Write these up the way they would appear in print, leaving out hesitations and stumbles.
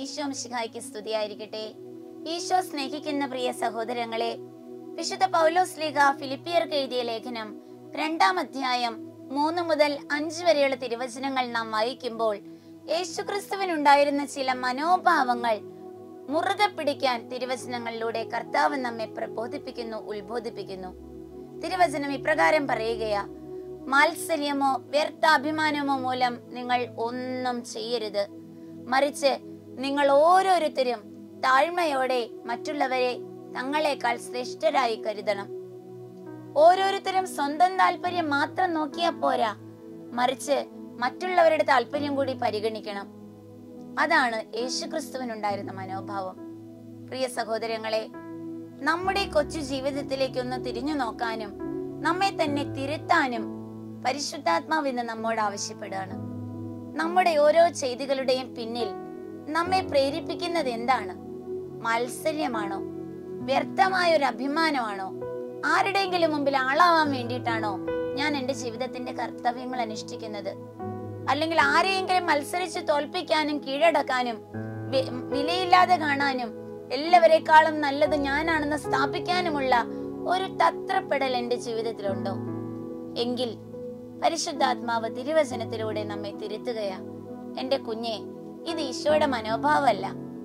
ഈശോ മിശിഹായ്ക്ക് സ്തുതിയായിരിക്കട്ടെ. ഈശോ സ്നേഹിക്കുന്ന പ്രിയ സഹോദരങ്ങളെ, വിശുദ്ധ പൗലോസ് ശ്ലീഹ ഫിലിപ്പിയർക്ക് എഴുതിയ ലേഖനം 2-ാം അധ്യായം 3 മുതൽ 5 വരെയുള്ള തിരുവചനങ്ങൾ നാം വായിക്കുമ്പോൾ യേശുക്രിസ്തുവിനുണ്ടായിരുന്ന ചില മനോഭാവങ്ങൾ മുറുകെ പിടിക്കാൻ തിരുവചനങ്ങളിലൂടെ കർത്താവ് നമ്മെ പ്രബോധിപ്പിക്കുന്നു, ഉത്ബോധിപ്പിക്കുന്നു. തിരുവചനം ഇപ്രകാരം പറയുകയാ: മാത്സര്യമോ വ്യർത്ഥ അഭിമാനമോ മൂലം നിങ്ങൾ ഒന്നും ചെയ്യരുത്, മറിച്ച് നിങ്ങൾ ഓരോരുത്തരും താഴ്മയോടെ മറ്റുള്ളവരെ തങ്ങളെക്കാൾ ശ്രേഷ്ഠരായി കരുതണം. ഓരോരുത്തരും സ്വന്തം താല്പര്യം മാത്രം നോക്കിയാൽ പോരാ, മറിച്ച് മറ്റുള്ളവരുടെ താല്പര്യം കൂടി പരിഗണിക്കണം. അതാണ് യേശുക്രിസ്തുവിനുണ്ടായിരുന്ന മനോഭാവം. പ്രിയ സഹോദരങ്ങളെ, നമ്മുടെ കൊച്ചു ജീവിതത്തിലേക്കൊന്ന് തിരിഞ്ഞു നോക്കാനും നമ്മെ തന്നെ തിരുത്താനും പരിശുദ്ധാത്മാവ് ഇന്ന് നമ്മോട് ആവശ്യപ്പെടുകയാണ്. നമ്മുടെ ഓരോ ചെയ്തികളുടെയും പിന്നിൽ നമ്മെ പ്രേരിപ്പിക്കുന്നത് എന്താണ്? മാത്സര്യമാണോ? വ്യർത്ഥമായ ഒരു അഭിമാനമാണോ? ആരുടെയെങ്കിലും മുമ്പിൽ ആളാവാൻ വേണ്ടിയിട്ടാണോ ഞാൻ എൻ്റെ ജീവിതത്തിന്റെ കർത്തവ്യങ്ങൾ അനുഷ്ഠിക്കുന്നത്? അല്ലെങ്കിൽ ആരെയെങ്കിലും മത്സരിച്ച് തോൽപ്പിക്കാനും കീഴടക്കാനും വിലയില്ലാതെ കാണാനും എല്ലാവരെക്കാളും നല്ലത് ഞാനാണെന്ന് സ്ഥാപിക്കാനുമുള്ള ഒരു തത്രപ്പെടൽ എൻ്റെ ജീവിതത്തിലുണ്ടോ? എങ്കിൽ പരിശുദ്ധാത്മാവ് തിരുവചനത്തിലൂടെ നമ്മെ തിരുത്തുകയാ. എന്റെ കുഞ്ഞെ, ഇത് ഈശോയുടെ മനോഭാവമല്ല.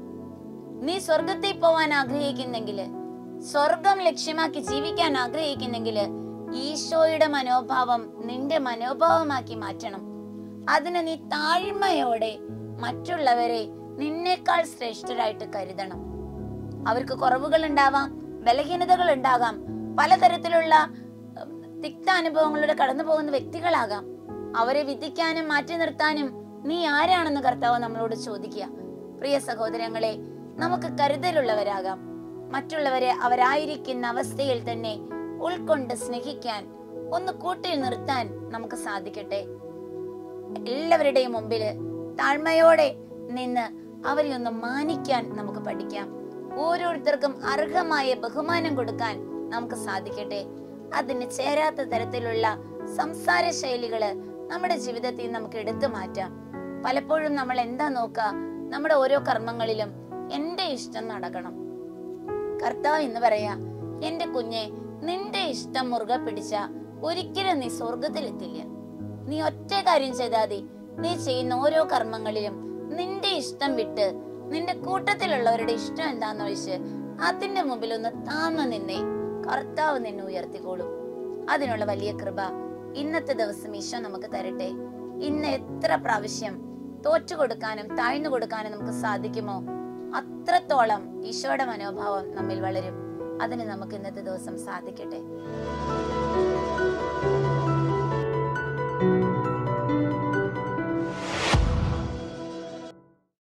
നീ സ്വർഗത്തിൽ പോവാൻ ആഗ്രഹിക്കുന്നെങ്കില്, സ്വർഗം ലക്ഷ്യമാക്കി ജീവിക്കാൻ ആഗ്രഹിക്കുന്നെങ്കില് ഈശോയുടെ മനോഭാവം നിന്റെ മനോഭാവമാക്കി മാറ്റണം. അതിന് നീ താഴ്മയോടെ മറ്റുള്ളവരെ നിന്നേക്കാൾ ശ്രേഷ്ഠരായിട്ട് കരുതണം. അവർക്ക് കുറവുകൾ ഉണ്ടാവാം, ബലഹീനതകൾ ഉണ്ടാകാം, പലതരത്തിലുള്ള തിക്ത അനുഭവങ്ങളിലൂടെ കടന്നു പോകുന്ന വ്യക്തികളാകാം. അവരെ വിധിക്കാനും മാറ്റി നിർത്താനും നീ ആരാണെന്ന് കർത്താവ് നമ്മളോട് ചോദിക്കുക. പ്രിയ സഹോദരങ്ങളെ, നമുക്ക് കരുതലുള്ളവരാകാം. മറ്റുള്ളവരെ അവരായിരിക്കുന്ന അവസ്ഥയിൽ തന്നെ ഉൾക്കൊണ്ട് സ്നേഹിക്കാൻ, ഒന്ന് കൂട്ടിൽ നിർത്താൻ നമുക്ക് സാധിക്കട്ടെ. എല്ലാവരുടെയും മുമ്പില് താഴ്മയോടെ നിന്ന് അവരെ ഒന്ന് മാനിക്കാൻ നമുക്ക് പഠിക്കാം. ഓരോരുത്തർക്കും അർഹമായ ബഹുമാനം കൊടുക്കാൻ നമുക്ക് സാധിക്കട്ടെ. അതിന് ചേരാത്ത തരത്തിലുള്ള സംസാര ശൈലികള് നമ്മുടെ ജീവിതത്തിൽ നമുക്ക് എടുത്തു മാറ്റാം. പലപ്പോഴും നമ്മൾ എന്താ നോക്കുക? നമ്മുടെ ഓരോ കർമ്മങ്ങളിലും എന്റെ ഇഷ്ടം നടക്കണം. കർത്താവ് എന്ന് പറയാ, എന്റെ കുഞ്ഞെ, നിന്റെ ഇഷ്ടം മുറുകെ പിടിച്ച ഒരിക്കലും നീ സ്വർഗത്തിലെത്തില്ല. നീ ഒറ്റ കാര്യം ചെയ്താൽ മതി. നീ ചെയ്യുന്ന ഓരോ കർമ്മങ്ങളിലും നിന്റെ ഇഷ്ടം വിട്ട് നിന്റെ കൂട്ടത്തിലുള്ളവരുടെ ഇഷ്ടം എന്താന്ന് വെച്ച് അതിന്റെ മുമ്പിൽ ഒന്ന് താന്നു നിന്നേ, കർത്താവ് നിന്നെ ഉയർത്തിക്കോളും. അതിനുള്ള വലിയ കൃപ ഇന്നത്തെ ദിവസം ഈശോ നമുക്ക് തരട്ടെ. ഇന്ന് എത്ര പ്രാവശ്യം തോറ്റു കൊടുക്കാനും താഴ്ന്നു കൊടുക്കാനും നമുക്ക് സാധിക്കുമോ, അത്രത്തോളം ഈശോയുടെ മനോഭാവം നമ്മിൽ വളരും. അതിന് നമുക്ക് ഇന്നത്തെ ദിവസം സാധിക്കട്ടെ.